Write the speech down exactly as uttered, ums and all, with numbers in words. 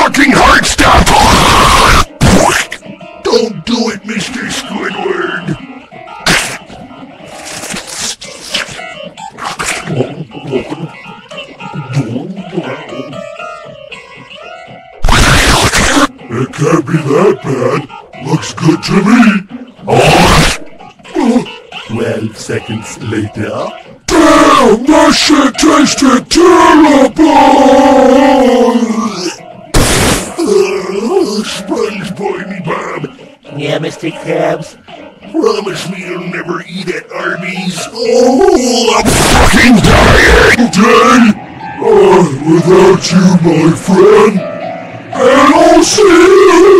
fucking heart stop! Don't do it, Mister Squidward! It can't be that bad. Looks good to me. Twelve seconds later. Damn, that shit tasted terrible! SpongeBob, Bob. Yeah, Mister Krabs? Promise me you'll never eat at Arbys. Oh, I'm fucking dying! Day! Uh, without you, my friend, and I'll see you!